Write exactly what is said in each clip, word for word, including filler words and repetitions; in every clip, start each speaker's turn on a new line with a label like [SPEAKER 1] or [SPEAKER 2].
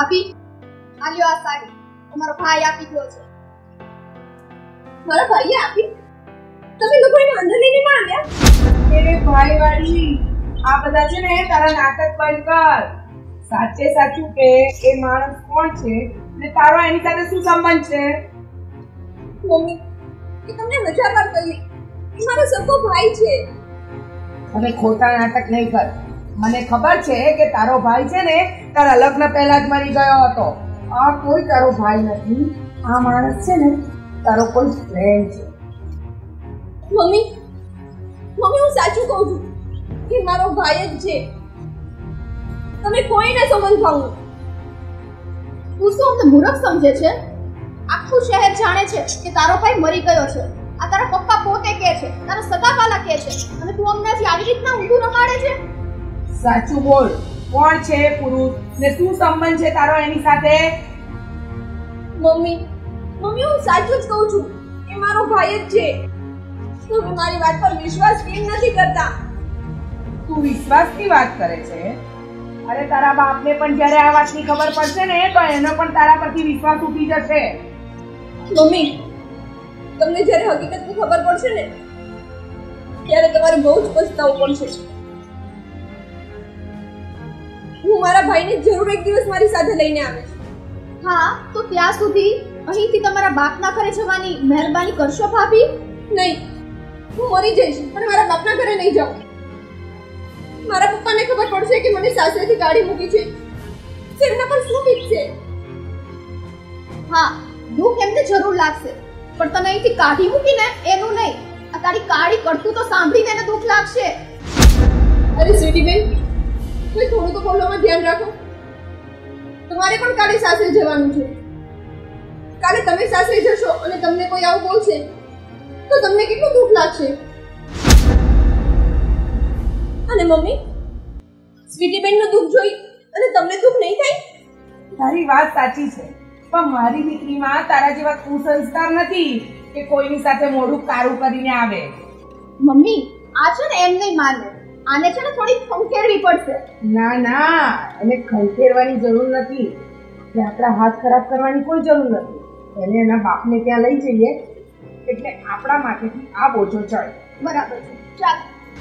[SPEAKER 1] ભાભી આલ્યો આ સાડી તમારો ભાઈ આપી ગયો છે. મારા ભાઈએ આપી? તમે લોકો એને અંદર લઈને ના આવ્યા?
[SPEAKER 2] એ ભાઈ વાળી આ બધા છે ને તારા નાટક બંધ કર. સાચે સાચું કે એ માણસ કોણ છે ને તારો એની સાથે શું સંબંધ છે?
[SPEAKER 1] મમ્મી કે તમને હજાર વાર કહી એ મારો સગો ભાઈ છે.
[SPEAKER 2] અને ખોટા નાટક નહીં કર. મને ખબર છે કે તારો ભાઈ છે ને તારા લગ્ન પહેલા જ મરી ગયો હતો. આ કોઈ તારો ભાઈ નથી. આ માણસ છે ને તારો કોઈ ફ્રેન્ડ છે.
[SPEAKER 1] મમ્મી મમ્મી હું સાચું કહું છું કે મારો ભાઈ જ છે. તમે કોઈને સમજાવું. તું શું અમને મૂર્ખ સમજે છે? આખું શહેર જાણે છે કે તારો ભાઈ મરી ગયો છે. આ તારા પપ્પા પોતે કહે છે, તારા સગાવાલા કહે છે, અને તું અમનેથી આવી રીતના ઊંધું રમાડે છે.
[SPEAKER 2] સાચું બોલ. કોણ છે પુરુષ ને શું સંબંધ છે તારો એની સાથે?
[SPEAKER 1] મમ્મી મમ્મી હું સાચું જ કહું છું. એ મારો ભાઈ જ છે. તમે મારી વાત પર વિશ્વાસ કેમ નથી કરતા?
[SPEAKER 2] તું વિશ્વાસની વાત કરે છે? અરે તારા બાપને પણ જ્યારે આ વાતની ખબર પડશે ને તો એનો પણ તારા પરથી વિશ્વાસ ઉઠી જશે.
[SPEAKER 1] મમ્મી તમને જ્યારે હકીકતની ખબર પડશે ને ત્યારે તમારે બહુ જ પછતાવું પડશે. હું મારા ભાઈને જરૂર એક દિવસ મારી સાથે લઈને આવીશ. હા તો ત્યાં સુધી અહીંથી તમારા બાપના ઘરે જવાની મહેરબાની કરશો ભાભી? નહીં, હું મરી જઈશ પણ મારા બાપના ઘરે નહીં જાઉં. મારા પપ્પાને ખબર પડશે કે મને સાસરેથી કાઢી મૂકી છે. એમના પર શું વીતશે? હા દુઃખ એમને જરૂર લાગશે પણ તને અહીંથી કાઢી મૂકીને એનું નહીં, આ તારી કાળી કરતું તો સાંભળીને એને દુઃખ લાગશે. અરે સ્વીટી બેન કોઈ થોડું તો બોલવામાં ધ્યાન રાખો. તમારે પણ કાલે સાસરે જવાનું છે. કાલે તમે સાસરે જશો અને તમને કોઈ આવું બોલશે તો તમને કેટલું દુઃખ લાગશે. અને મમ્મી સ્વીટી બેન નું દુઃખ જોઈ અને તમને દુઃખ નહીં થાય?
[SPEAKER 2] તારી વાત સાચી છે પણ મારી દીકરીમાં તારા જેવા કુસંસ્કાર નથી કે કોઈની સાથે મોઢું કાળું કરીને આવે.
[SPEAKER 1] મમ્મી આ છે ને એમ નહીં માને. આને છે ને થોડી ખંખેરવી પડશે.
[SPEAKER 2] ના ના એને ખંખેરવાની જરૂર નથી કે આપણા હાથ ખરાબ કરવાની કોઈ જરૂર નથી. એને એના બાપને ત્યાં લઈ જઈએ એટલે આપણા માથેથી આ બોજો ચડે.
[SPEAKER 1] બરાબર છે, ચાલ.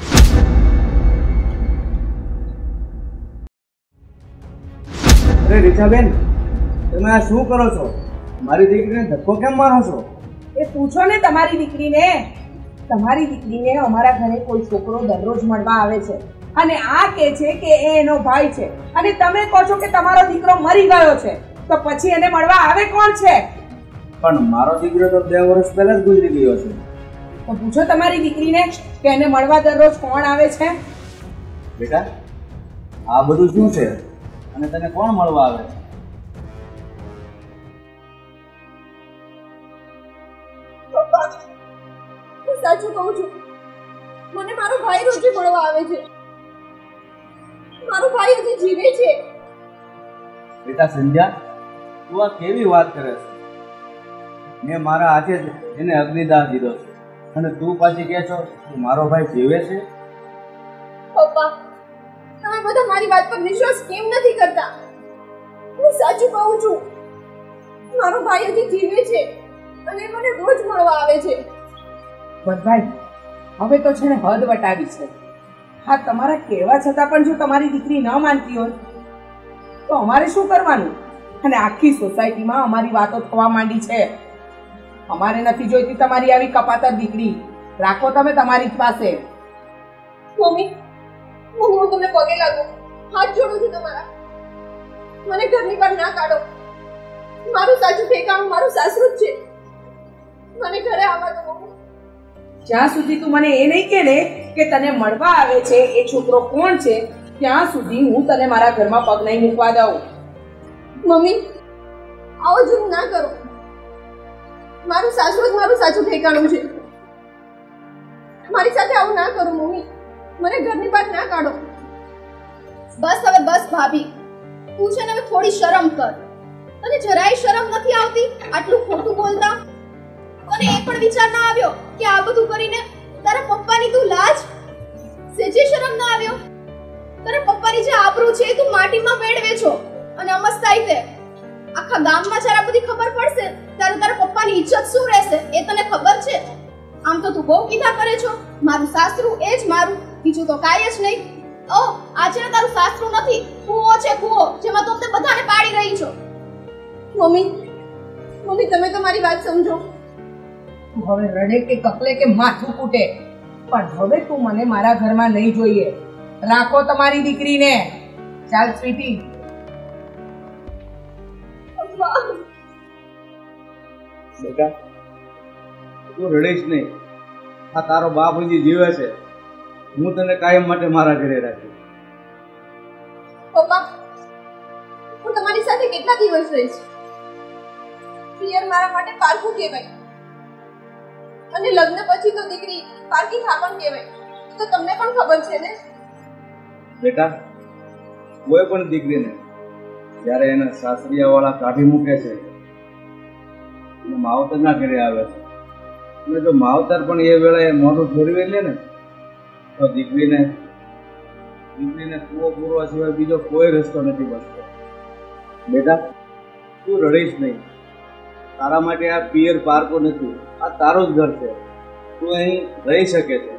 [SPEAKER 3] અરે રીચાબેન તમે આ શું કરો છો? મારી દીકરીને ધક્કો કેમ મારો છો?
[SPEAKER 2] એ પૂછો ને તમારી દીકરીને. તમારી દીકરીને અમારા ઘરે કોઈ છોકરો દરરોજ મળવા આવે છે અને આ કહે છે કે એ એનો ભાઈ છે અને તમે કહો છો કે તમારો દીકરો મરી ગયો છે. તો પછી એને મળવા આવે કોણ છે?
[SPEAKER 3] પણ મારો દીકરો તો બે વર્ષ પહેલા જ ગુજરી ગયો છે.
[SPEAKER 2] તો પૂછો તમારી દીકરીને કે એને મળવા દરરોજ કોણ આવે છે.
[SPEAKER 3] બેટા આ બધું શું છે અને તને કોણ મળવા આવે?
[SPEAKER 1] પપ્પા હું સાચું કહું છું. મને મારો ભાઈ રોજે મળવા આવે છે. મારો ભાઈ હજી જીવે છે.
[SPEAKER 3] બેટા સંધ્યા તું આ કેવી વાત કરે છે? મેં મારા હાથે જ એને અગ્નિદાહ દીધો છે અને તું પાછી કહે છો કે મારો ભાઈ જીવે છે?
[SPEAKER 1] પપ્પા તમે બધા મારી વાત પર વિશ્વાસ કેમ નથી કરતા? હું સાચું કહું છું. મારો ભાઈ હજી જીવે છે અને મને રોજ મળવા આવે છે.
[SPEAKER 2] ભાઈ હવે તો છે ને હદ વટાવી છે. હા તમારા કહેવા છતાં પણ જો તમારી દીકરી ન માનતી હોય તો અમારે શું કરવાનું? અને આખી સોસાયટીમાં અમારી વાતો થવા માંડી છે. અમારે નથી જોઈતી તમારી આવી કપાતર દીકરી. રાખો તમે તમારી જ પાસે.
[SPEAKER 1] મમ્મી હું તમને પગે લાગુ, હાથ જોડું છું તમારા. મને ઘરની બહાર ના કાઢો. મારું સાચું ઠેકાણું મારું સાસરું જ છે. મને ઘરે આવવા દો મમ્મી.
[SPEAKER 2] જ્યાં સુધી તું મને એ નહીં કહે ને કે તને મળવા આવે છે એ છોકરો કોણ છે ત્યાં સુધી હું તને મારા ઘરમાં પગ નહીં મૂકવા દઉં.
[SPEAKER 1] મમ્મી આવો જુમ ના કરો. મારું સાસરું જ મારું સાચું ઠેકાણું છે. મારી સાથે આવું ના કરો મમ્મી. મને ઘરની બહાર ના કાઢો. બસ હવે બસ ભાભી. તું છે ને હવે થોડી શરમ કર. તને જરાય શરમ નથી આવતી આટલું ખોટું બોલતા? અને એ પણ વિચાર ના આવ્યો કે આ બધું કરીને તારા પપ્પાની તું લાજ સેજે શરમ ના આવ્યો? તારા પપ્પાની જે આબરૂ છે તું માટીમાં વેડવે છો અને અમસ્તાઈ તે આખા ગામમાં જ્યારે આ બધી ખબર પડશે ત્યારે તારા પપ્પાની ઇજ્જત શું રહેશે એ તને ખબર છે? આમ તો તું બહુ કીધા કરે છો, મારું સાસરું એ જ મારું, બીજું તો કાંઈ જ નહીં. ઓ આજે તારું સાસરું નથી, કૂવો છે કૂવો, જેમાં તું અમને બધાને પાડી રહી છો. મમ્મી મમ્મી તમે તો મારી વાત સમજો.
[SPEAKER 2] તું હવે રડે કે કકલે કે માથું કૂટે, પણ હવે તું મને મારા ઘરમાં નહીં જોઈએ. રાખો તમારી દીકરીને. ચાલ સ્વીટી.
[SPEAKER 3] બેટા તું રડીશ નહીં. આ તારો બાપ હજી જીવે છે. હું તને કાયમ માટે મારા ઘરે રાખીશ.
[SPEAKER 1] પપ્પા હું તમારી સાથે કેટલા દિવસ રહીશ? પિયર મારા માટે પારખું કહેવાય, અને લગ્ન પછી તો દીકરી પારકી થાપણ કહેવાય. તો તમને પણ ખબર છે ને?
[SPEAKER 3] બેટા કોઈ પણ દીકરીને જ્યારે એના સાસરિયાવાળા કાઢી મૂકે છે, માવતરના ઘરે આવે છે, અને જો માવતર પણ એ વેળાએ મોઢું ફેરવી લે ને તો દીકરીને દીકરીને કૂવો પૂરવા સિવાય બીજો કોઈ રસ્તો નથી બચતો. બેટા તું રડીશ નહીં. તારા માટે આ પિયર પારકો નથી, આ તારું જ ઘર છે. તું અહીં રહી શકે છે.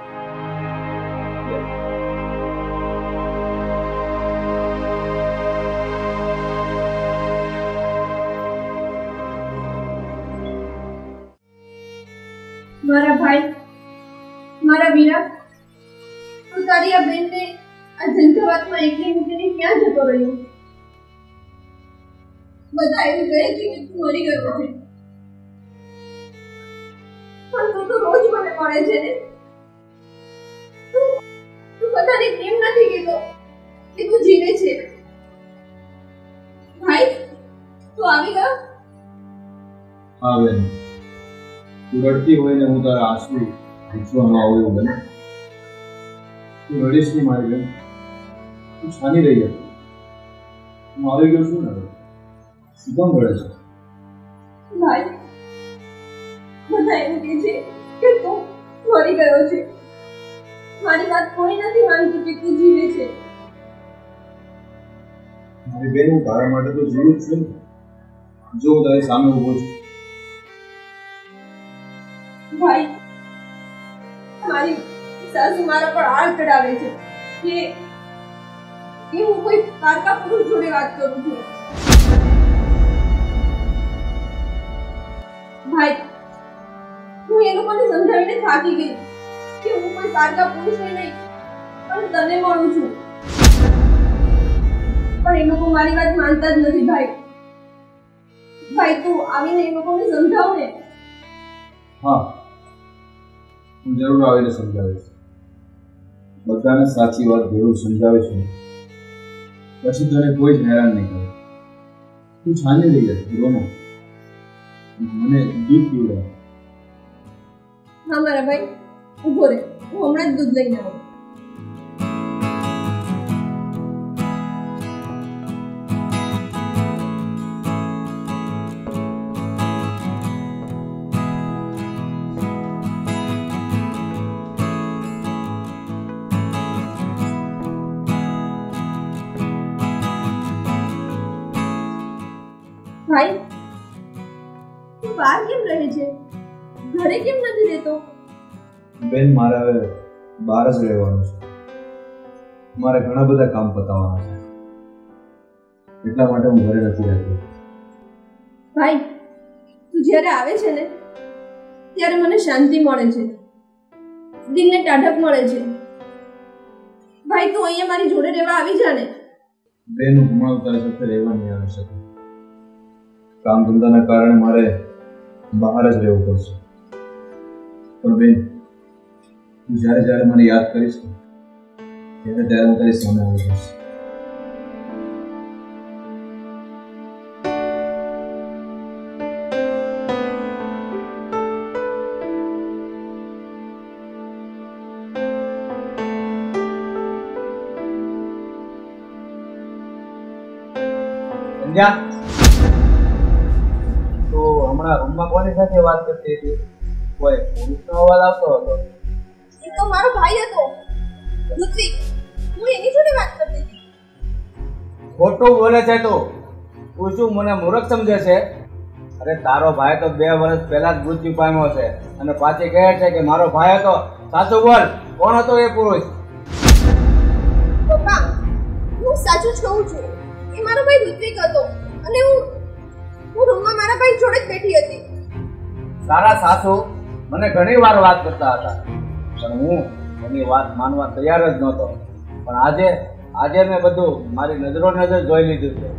[SPEAKER 1] મારા ભાઈ, મારા વીરા, તું તારી આ બેનને આ ઝંઝાવાતમાં એકલી મૂકીને ક્યાં જતો રહ્યો? બધા એવું કહે છે કે તું મરી ગયો છે, પણ તું તો રોજ મને મળે છે ને. તું તું બધાને કેમ નથી કહેતો કે તું જીવે છે? ભાઈ તું આવી ગયો?
[SPEAKER 4] હા બેન, તું રડતી હોય ને હું તારા આંસુ પૂછવામાં આવું એવું બને? તું રડીશ નહીં મારી બેન. તું છાની રહી હતી. હું આવી ગયો છું ને, શું કામ રડે છે?
[SPEAKER 1] ભાઈ બધા એવું કહે છે કે તું મરી ગયો છે. મારી વાત કોઈ નથી માનતું કે તું જીવે છે.
[SPEAKER 4] મારી બેન, હું તારા માટે તો જીવું જ છું ને. જો હું તારી સામે ઊભો છું.
[SPEAKER 1] ભાઈ મારી સાસુ મારા પર હાથ ચડાવે છે કે કે હું કોઈ પારકા પુરુષ જોડે વાત કરું છું. ભાઈ હું એ લોકોને સમજાવીને થાકી ગઈ કે હું કોઈ પારકા પુરુષને નહીં પણ તને મળું છું, પણ એ લોકો મારી વાત માનતા જ નથી. ભાઈ ભાઈ તું આવીને એ લોકોને સમજાવ ને.
[SPEAKER 4] હા, હું જરૂર આવીને સમજાવીશ. બધાને સાચી વાત જરૂર સમજાવીશ. પછી તને કોઈ જ હેરાન નહીં કરે. તું છાની રહી હતી બોલો, મને દૂધ પીવડાવ.
[SPEAKER 1] હા મારા ભાઈ, ઉભો રહે, હું હમણાં જ દૂધ લઈને આવું. ભાઈ તું બહાર કેમ રહે છે? ઘરે કેમ નથી રહેતો?
[SPEAKER 4] બેન, મારે હવે બહાર જ રહેવાનું છે. મારે ઘણા બધા કામ પતાવવાના છે, એટલા માટે હું ઘરે નથી રહેતો.
[SPEAKER 1] ભાઈ તું જ્યારે આવે છે ને ત્યારે મને શાંતિ મળે છે, દિલને ટાઢક મળે છે. ભાઈ તું અહીંયા મારી જોડે રહેવા આવી જા ને.
[SPEAKER 4] બેન, હું હમણાં તારી સાથે રહેવા નહીં આવી શકું. કામ ધંધાના કારણે મારે બહાર જ રહેવું પડશે. પણ બેન, તું જ્યારે જ્યારે મને યાદ કરીશ ત્યારે ત્યારે હું તારી સામે આવી જઈશ.
[SPEAKER 3] સંધ્યા, તો હમણાં રૂમમાં કોની સાથે વાત કરતી હતી? કોઈ પુરુષનો અવાજ આવતો હતો.
[SPEAKER 1] એ તો મારો ભાઈ હતો ઋત્વિક, હું એની જોડે વાત કરતી હતી.
[SPEAKER 3] ખોટું બોલે છે તો. તું શું મને મૂર્ખ સમજે છે? અરે તારો ભાઈ તો બે વર્ષ પહેલા જ મૃત્યુ પામ્યો છે અને પાછી કહે છે કે મારો ભાઈ હતો. સાચું બોલ, કોણ હતો એ પુરુષ?
[SPEAKER 1] પપ્પા, હું સાચું જ કહું છું. એ મારો ભાઈ ઋત્વિક હતો અને હું હું રૂમમાં મારા ભાઈ જોડે જ બેઠી હતી.
[SPEAKER 3] તારા સાસુ મને ઘણી વાર વાત કરતા હતા પણ હું એની વાત માનવા તૈયાર જ નહોતો. પણ આજે આજે મેં બધું મારી નજરો નજર જોઈ લીધું છે.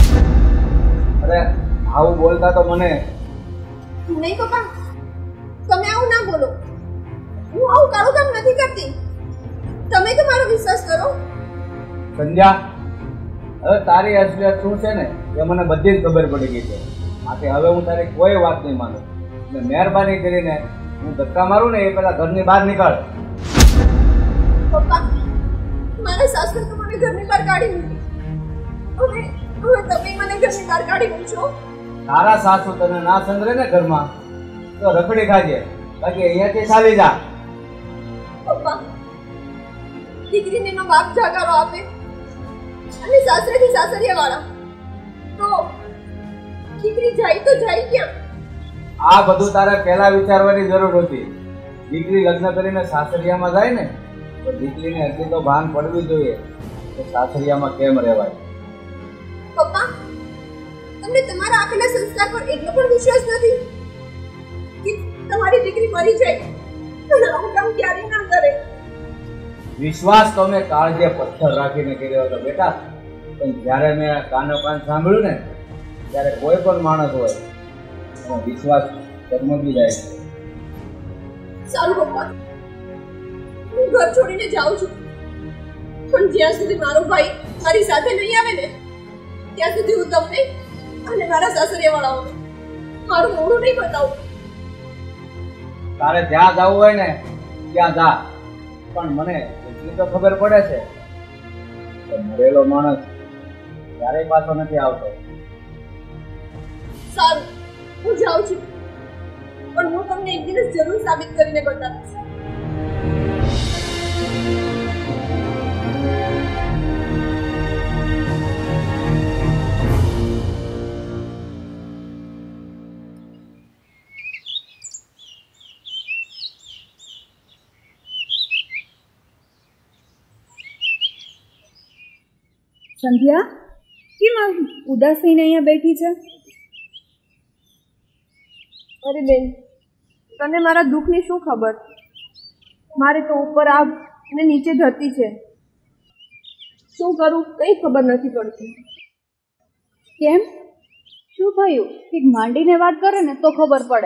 [SPEAKER 3] અરે આવું બોલતા તો મને
[SPEAKER 1] નહીં પપ્પા, તમે આવું ના બોલો. હું આવું કાળું કામ નથી કરતી. તમે તો મારો વિશ્વાસ કરો.
[SPEAKER 3] સંધ્યા, હવે તારી અસલિયત શું છે ને એ મને બધી જ ખબર પડી ગઈ છે. આથી હવે હું તારી કોઈ વાત નહીં માનું. એટલે મહેરબાની કરીને હું ધક્કા મારું ને એ પેલા ઘરની બહાર નીકળ.
[SPEAKER 1] પપ્પા, મારા સાસુ તો મને ઘરની બહાર કાઢી મૂકી. હવે હવે તમે મને ઘરની બહાર કાઢી મૂકશો?
[SPEAKER 3] તારા સાસુ તને ના સંગરે ને ઘરમાં તો રખડી ખાજે, બાકી અહીંયાથી ચાલી જા.
[SPEAKER 1] પપ્પા, દીકરીને એનો બાપ જાગારો આપે અને સાસરેથી સાસરિયા વાળા, તો દીકરી જાય તો જાય ક્યાં?
[SPEAKER 3] આ બધું તારે પહેલા વિચારવાની જરૂર હતી. દીકરી લગ્ન કરીને સાસરિયામાં જાય ને તો દીકરીને હજી તો ભાન પડવી જોઈએ કે સાસરિયામાં કેમ રહેવાય.
[SPEAKER 1] પપ્પા, તમને તમારા આપેલા સંસ્કાર પર એટલો પણ વિશ્વાસ નથી કે તમારી દીકરી મરી જાય તો આવું કામ ક્યારેય ના કરે?
[SPEAKER 3] વિશ્વાસ તો મેં કાળજે પથ્થર રાખીને કર્યો હતો બેટા, પણ જ્યારે મેં કાનો કાન સાંભળ્યું ને ત્યારે કોઈ પણ માણસ હોય એનો વિશ્વાસ ડગમગી જાય છે.
[SPEAKER 1] સારું પપ્પા, હું ઘર છોડીને જાઉં છું, પણ જ્યાં સુધી મારો ભાઈ મારી સાથે નહીં આવે ને ત્યાં સુધી હું તમને અને મારા સાસરિયાવાળાઓને મારું મોઢું નહીં બતાવું.
[SPEAKER 3] તારે જ્યાં જવું હોય ને ત્યાં જા, પણ મને એટલી તો ખબર પડે છે કે મરેલો માણસ ક્યારેય પાછો નથી આવતો.
[SPEAKER 1] સારું, હું જાઉં છું, પણ હું તમને એક દિવસ જરૂર સાબિત કરીને બતાવીશ.
[SPEAKER 5] સંધ્યા, કેમ આમ ઉદાસ થઈને અહીંયા બેઠી છે?
[SPEAKER 1] અરે બેન, તને મારા દુઃખની શું ખબર? મારે તો ઉપર આગ અને નીચે ધરતી છે. શું કરું કંઈ ખબર નથી પડતી.
[SPEAKER 5] કેમ, શું થયું? કંઈક માંડીને વાત કરે ને તો ખબર પડે.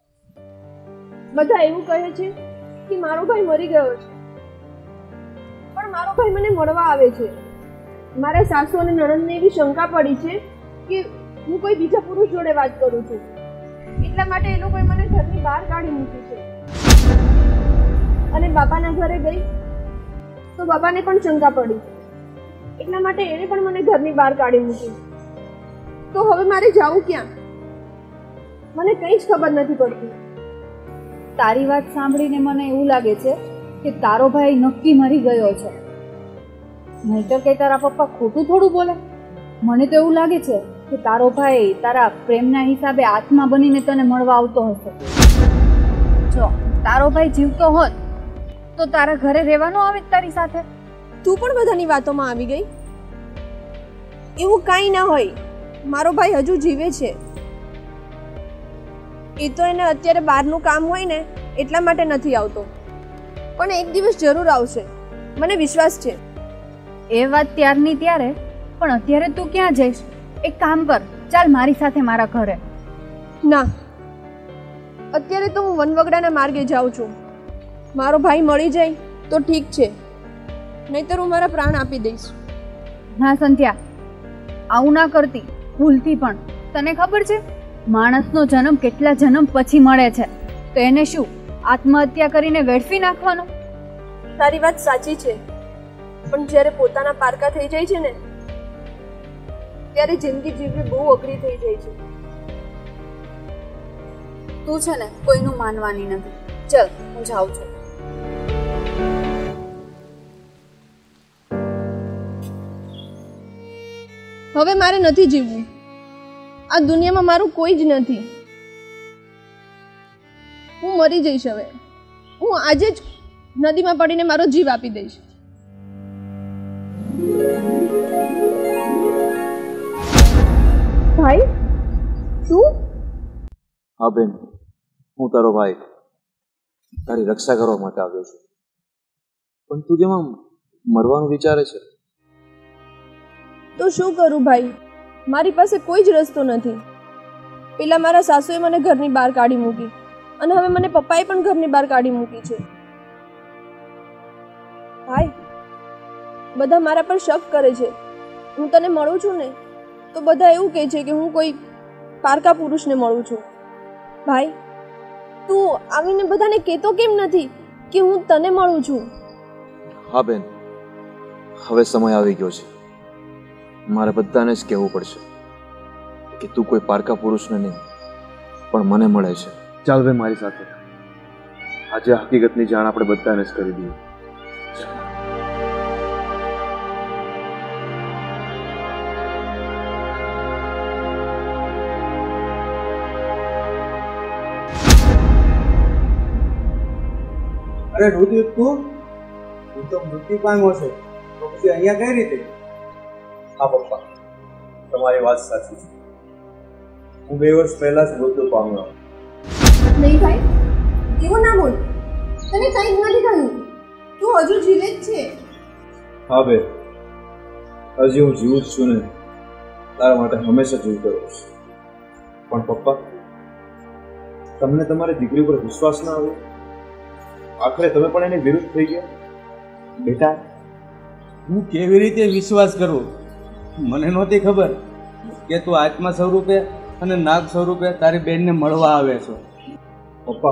[SPEAKER 1] બધા એવું કહે છે કે મારો ભાઈ મરી ગયો છે, પણ મારો ભાઈ મને મળવા આવે છે. મારા સાસુ અને નણંદને એવી શંકા પડી છે કે હું કોઈ બીજા પુરુષ જોડે વાત કરું છું, એટલા માટે એ લોકોએ મને ઘરની બહાર કાઢી મૂકી છે. અને બાપાના ઘરે ગઈ તો બાપાને પણ શંકા પડી, એટલા માટે એને પણ મને ઘરની બહાર કાઢી મૂકી. તો હવે મારે જાવું ક્યાં? મને કંઈ જ ખબર નથી પડતી.
[SPEAKER 5] તારી વાત સાંભળીને મને એવું લાગે છે કે તારો ભાઈ નક્કી મરી ગયો છે. નહીતર કે તારા પપ્પા ખોટું થોડું બોલે. મને તો એવું લાગે છે કે તારો ભાઈ તારા પ્રેમના હિસાબે આત્મા બનીને તને મળવા આવતો હશે. જો તારો ભાઈ જીવતો હોત તો તારા ઘરે રહેવાનો આવે તારી સાથે.
[SPEAKER 1] તું પણ બધાની વાતોમાં આવી ગઈ. એવું કાંઈ ના હોય, મારો ભાઈ હજુ જીવે છે. એ તો એને અત્યારે બહારનું કામ હોય ને એટલા માટે નથી આવતો, પણ એક દિવસ જરૂર આવશે, મને વિશ્વાસ છે.
[SPEAKER 5] એ વાત ત્યારની ત્યારે, પણ અત્યારે તું ક્યાં જઈશ? એક કામ કર, ચાલ મારી સાથે મારા ઘરે.
[SPEAKER 1] ના, અત્યારે તો હું વનવગડાના માર્ગે જાઉં છું. મારો ભાઈ મળી જાય તો ઠીક છે, નહીતર હું મારા પ્રાણ આપી દઈશ.
[SPEAKER 5] ના સંધ્યા, આવું ના કરતી ભૂલથી પણ. તને ખબર છે માણસનો જન્મ કેટલા જન્મ પછી મળે છે, તો એને શું આત્મહત્યા કરીને વેડફી નાખવાનો?
[SPEAKER 1] તારી વાત સાચી છે, પણ જ્યારે પોતાના પારકા થઈ જાય છે ને ત્યારે જિંદગી જીવવી બહુ અઘરી થઈ જાય છે.
[SPEAKER 5] તું છે ને કોઈનું માનવાની નથી. ચલ હું જાઉં છું.
[SPEAKER 1] હવે મારે નથી જીવવું. આ દુનિયામાં મારું કોઈ જ નથી. હું મરી જઈશ હવે. હું આજે જ નદીમાં પડીને મારો જીવ આપી દઈશ. ભાઈ તું?
[SPEAKER 4] હા બેન, હું તારો ભાઈ તારી રક્ષા કરવા માટે આવ્યો છું. પણ તું જેમાં મરવાનું વિચારે છે
[SPEAKER 1] તો શું કરું ભાઈ? મારી પાસે કોઈ જ રસ્તો નથી. પેલા મારા સાસુએ મને ઘરની બહાર કાઢી મૂકી અને હવે મને પપ્પાએ પણ ઘરની બહાર કાઢી મૂકી છે. ભાઈ બધા મારા પર શક કરે છે. હું તને મળું છું ને તો બધા એવું કહે છે કે હું કોઈ પારકા પુરુષને મળું છું. ભાઈ તું આવીને બધાને કહેતો કેમ નથી કે હું તને મળું છું?
[SPEAKER 4] હા બેન, હવે સમય આવી ગયો છે. મારે બધાને જ કહેવું પડશે કે તું કોઈ પારકા પુરુષને નહીં પણ મને મળે છે. ચાલ ભાઈ મારી સાથે. આજે હકીકતની જાણ આપણે બધાને જ કરી દઈએ.
[SPEAKER 3] અરે રુધિર, તું તું તો મૃત્યુ પામ્યો છે તો પછી અહીંયા કઈ રીતે?
[SPEAKER 6] હા પપ્પા, તમારી વાત સાચી છે. હું બે વર્ષ પહેલા જ મૃત્યુ પામ્યો.
[SPEAKER 1] નહીં ભાઈ, એવું ના બોલ. તને કંઈ જ નથી થયું. તું હજુ જીવે જ છે.
[SPEAKER 6] હા બે, હજી હું જીવું જ છું ને. તારા માટે હંમેશા જીવતો રહીશ. પણ પપ્પા, તમને તમારી દીકરી પર વિશ્વાસ ના આવ્યો? આખરે તમે પણ એની વિરુદ્ધ થઈ ગયા.
[SPEAKER 3] બેટા, હું કેવી રીતે વિશ્વાસ કરું? મને નહોતી ખબર કે તું આત્મા સ્વરૂપે અને નાગ સ્વરૂપે તારી બેનને મળવા આવે છો.
[SPEAKER 6] પપ્પા,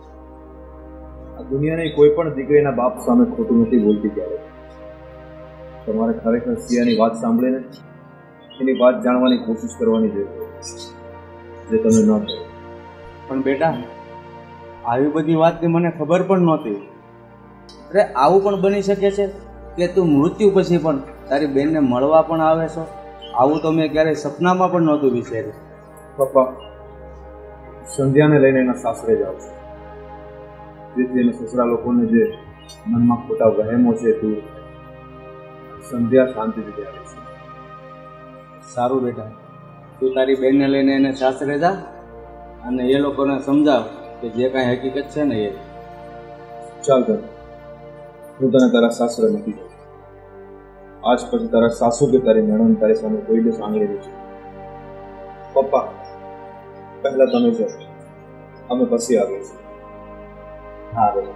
[SPEAKER 6] આ દુનિયાની કોઈ પણ દીકરીના બાપ સામે ખોટું નથી બોલતી. ક્યારે તમારે ખરેખર સિયાની વાત સાંભળીને એની વાત જાણવાની કોશિશ કરવાની જરૂર જે તમે ન કરો.
[SPEAKER 3] પણ બેટા, આવી બધી વાતની મને ખબર પણ નહોતી. અરે આવું પણ બની શકે છે કે તું મૃત્યુ પછી પણ તારી બેનને મળવા પણ આવે છો? આવું તો મેં ક્યારેય સપનામાં પણ નહોતું વિચાર્યું.
[SPEAKER 6] પપ્પા, સંધ્યાને લઈને એના સાસરે જાઉં છું જેથી એને સસરા લોકોને જે મનમાં ખોટા વહેમો છે તું સંધ્યા શાંતિથી આવે છે.
[SPEAKER 3] સારું બેટા, તું તારી બેનને લઈને એને સાસરે જા અને એ લોકોને સમજાવ કે જે કાંઈ હકીકત છે ને એ.
[SPEAKER 6] ચાલ કર, હું તને તારા સાસરે મૂકી દઉં. આજ પછી તારા સાસુ કે તારી નણંદ તારી સામે કોઈ દિવસ આંગળી નહીં છે. પપ્પા, પહેલા તમે જાઓ, અમે પછી આવીએ છીએ. હા બેટા.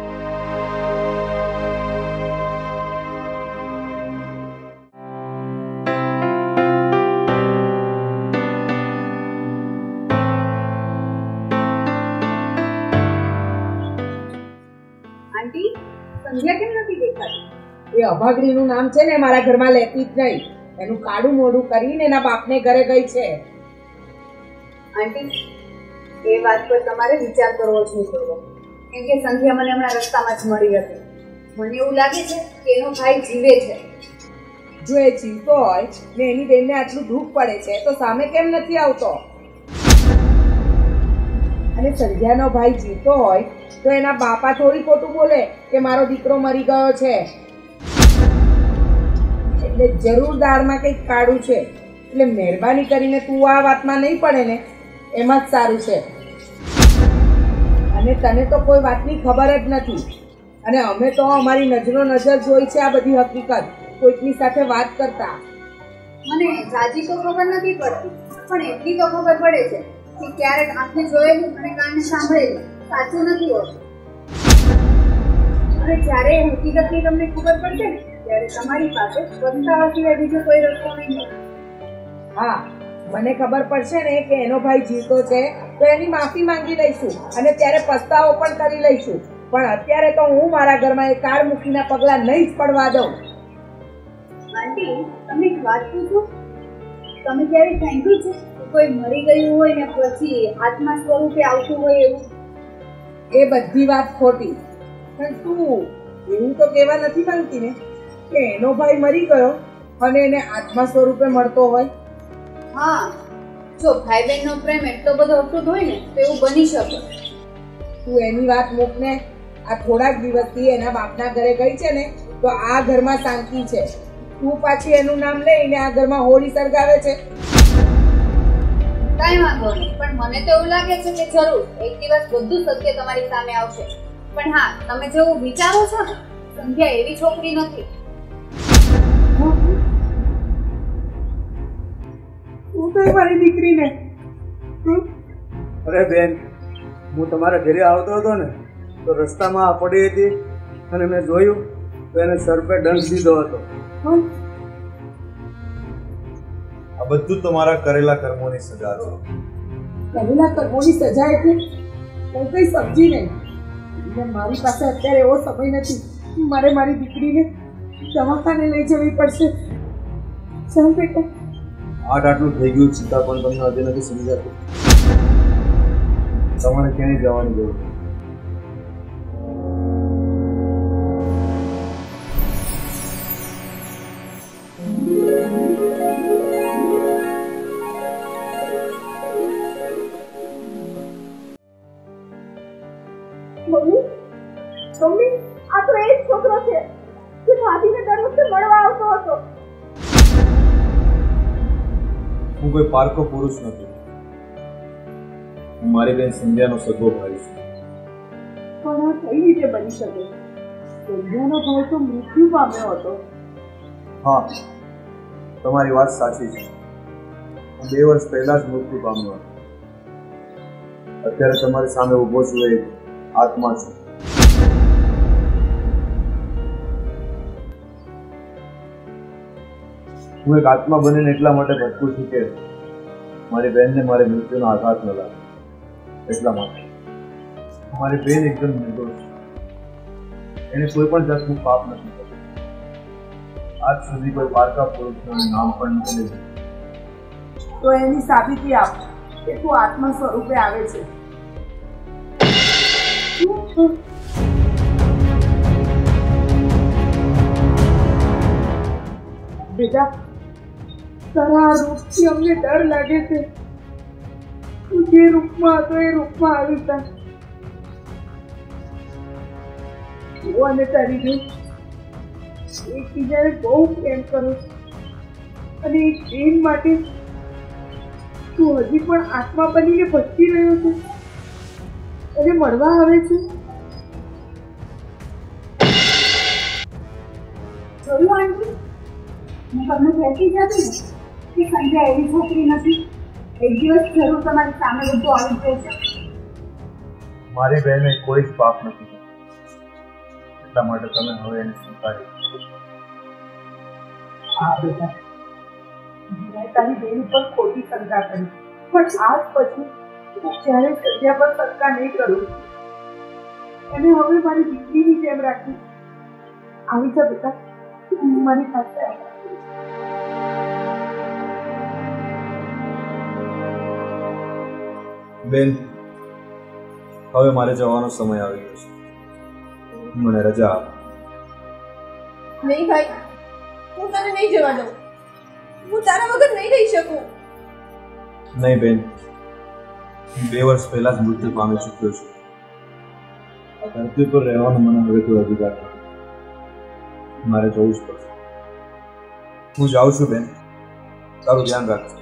[SPEAKER 5] આંટી, સંધ્યા કેમ નથી દેખાતી?
[SPEAKER 2] એ અભાગણીનું નામ છે ને મારા ઘરમાં લેતી જ નહીં. એનું કાળું મોઢું કરીને એના બાપને ઘરે ગઈ છે.
[SPEAKER 5] આંટી, એ વાત પર તમારે વિચાર કરવો જોઈએ, કેમ કે સંધ્યા મને હમણાં રસ્તામાં જ મળી હતી. મને એવું લાગે છે કે એનો ભાઈ જીવે છે.
[SPEAKER 2] જો એ જીવતો હોય ને એની બેનને આટલું દુઃખ પડે છે તો સામે કેમ નથી આવતો? અને સંધ્યાનો ભાઈ જીવતો હોય તો એના બાપા થોડી ખોટું બોલે કે મારો દીકરો મરી ગયો છે. એટલે જરૂર દાળમાં કંઈક કાળું છે. એટલે મહેરબાની કરીને તું આ વાતમાં નહીં પડે ને, એમાં જ સારું છે. અને તને તો કોઈ વાતની ખબર જ નથી અને અમે તો અમારી નજરો નજર જોઈ છે આ બધી હકીકત કોઈકની સાથે વાત કરતા.
[SPEAKER 5] મને જાજી તો ખબર નથી પડતી, પણ એટલી તો ખબર પડે છે કે ક્યારેક આંખે જોયેલું અને કાને સાંભળેલું સાચું નથી હોતું. અને જ્યારે એ હકીકતની તમને ખબર પડશે ને ત્યારે તમારી પાસે પસ્તાવા સિવાય બીજો કોઈ રસ્તો નહીં હોય.
[SPEAKER 2] હા, મને ખબર પડશે ને કે એનો ભાઈ જીવતો છે તો એની માફી માંગી લઈશું અને ત્યારે પસ્તાવો પણ કરી લઈશું. પણ અત્યારે તો હું મારા ઘરમાં એ કાળ મૂકીના પગલા નહીં જ પડવા દઉં.
[SPEAKER 5] આંટી, તમને એક વાત પૂછું? તમે ક્યારે સાંભળ્યું છે કે કોઈ મરી ગયું હોય ને પછી આત્મા સ્વરૂપે આવતું હોય એવું?
[SPEAKER 2] એ બધી વાત ખોટી. પણ તું એવું તો કહેવા નથી માંગતી ને કે એનો ભાઈ મરી ગયો અને એને આત્મા સ્વરૂપે મળતો હોય?
[SPEAKER 5] હા, જો ભાઈ બહેનનો પ્રેમ એટલો બધો અટૂટ હોય ને તો એવું બની શકે.
[SPEAKER 2] તું એની વાત મૂક ને. આ થોડાક દિવસથી એના બાપના ઘરે ગઈ છે ને તો આ ઘરમાં શાંતિ છે. તું પાછી એનું નામ લઈને આ ઘરમાં હોળી સળગાવે છે.
[SPEAKER 5] કાંઈ વાંધો નહીં, પણ મને તો એવું લાગે છે કે જરૂર એક દિવસ બધું સત્ય તમારી સામે આવશે. પણ હા, તમે જેવું વિચારો છો ને, સંધ્યા એવી છોકરી નથી.
[SPEAKER 2] હું તો મારી દીકરીને
[SPEAKER 3] અરે બેન, હું તમારા ઘરે આવતો હતો ને તો રસ્તામાં આ પડી હતી અને મેં જોયું તો એને સર પે દંડ દીધો હતો.
[SPEAKER 6] આ બધું તમારા કરેલા કર્મોની સજા છે.
[SPEAKER 2] કરેલા કર્મોની સજા એટલે હું કઈ સમજી નહીં. એટલે મારી પાસે અત્યારે એવો સમય નથી. મારે મારી દીકરીને દવાખાને લઈ જવી પડશે. ચાલ બેટા.
[SPEAKER 6] આટ આટલું થઈ ગયું છતાં પણ તમને હજી નથી સમજાતું. તમારે ક્યાંય જવાની જરૂર નથી.
[SPEAKER 1] મમ્મી મમ્મી આ તો એ જ છોકરો છે જે ભાભીને દર વખતે મળવા આવતો હતો.
[SPEAKER 6] હું કોઈ પારકો પુરુષ નથી. હું મારી બેન સંધ્યાનો સગો ભાઈ છું.
[SPEAKER 2] પણ આ કઈ રીતે બની શકે? સંધ્યાનો ભાઈ તો મૃત્યુ પામ્યો હતો.
[SPEAKER 6] હા, તમારી વાત સાચી છે. હું બે વર્ષ પહેલા જ મૃત્યુ પામ્યો હતો. અત્યારે તમારી સામે ઊભો છું એ આત્મા છું. હું એક આત્મા બનીને એટલા માટે ભટકું છું કે મારી બહેનને મારે મૃત્યુનો આઘાત ન લાગે. એટલા માટે મારી બહેન એકદમ નિર્દોષ છે. એને કોઈ પણ જાતનું પાપ નથી કર્યું. આજ સુધી કોઈ પારકા પુરુષનું નામ પણ નથી લીધું.
[SPEAKER 2] તો એની સાબિતી આપ કે તું આત્મા સ્વરૂપે આવે છે. બેટા, તારા આ રૂપથી અમને ડર લાગે છે. તું જે રૂપમાં હતો એ રૂપમાં આવી જા. તું અને તારી બેન એકબીજાને બહુ પ્રેમ કરો છો અને એક બેન માટે તું હજી પણ આત્મા બનીને ભટકી રહ્યો છે અને મળવા આવે છે.
[SPEAKER 1] જોયું આંટી, હું તમને કહેતી જ હતી ને કે સંધ્યા એવી છોકરી નથી. એક દિવસ જરૂર તમારી સામે બધું આવી જશે.
[SPEAKER 6] મારી બહેને કોઈ જ પાપ નથી કર્યું. એટલા માટે તમે હવે એને સ્વીકારી.
[SPEAKER 2] હા બેટા, મેં તારી બેન ઉપર ખોટી શંકા કરી, પણ આજ પછી જ્યારે સંધ્યા પર શંકા નહીં કરું. એને હવે મારી દીકરીની જેમ રાખી. આવી જા બેટા, મારી પાસે આવ.
[SPEAKER 6] બેન, હવે મારે જવાનો સમય આવી ગયો છે. મને રજા આપ.
[SPEAKER 1] નહીં ભાઈ, હું તને નહીં જવા દઉં. હું તારા વગર નહીં રહી શકું.
[SPEAKER 6] નહીં બેન, હું બે વર્ષ પહેલા જ મૃત્યુ પામી ચૂક્યો છું. આ ધરતી પર રહેવાનો મને હવે કોઈ અધિકાર નથી. મારે જવું જ પડશે. હું જાઉં છું બેન. તારું ધ્યાન રાખજો.